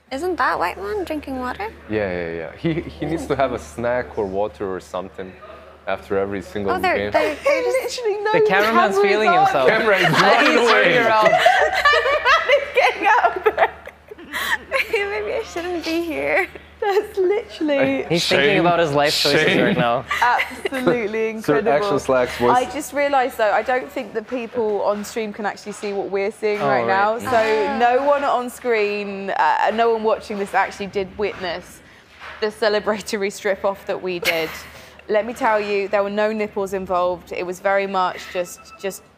Isn't that white man drinking water? Yeah. He needs to have a snack or water or something after every single game. They're just... Literally no The cameraman's feeling himself. Camera is running away. He's getting out of there. Maybe I shouldn't be here. That's literally He's thinking about his life choices right now. absolutely incredible. Sir, Action Slack's voice. I just realised though, I don't think that people on stream can actually see what we're seeing right right. now. So no one on screen, no one watching this actually did witness the celebratory strip off that we did. Let me tell you, there were no nipples involved. It was very much just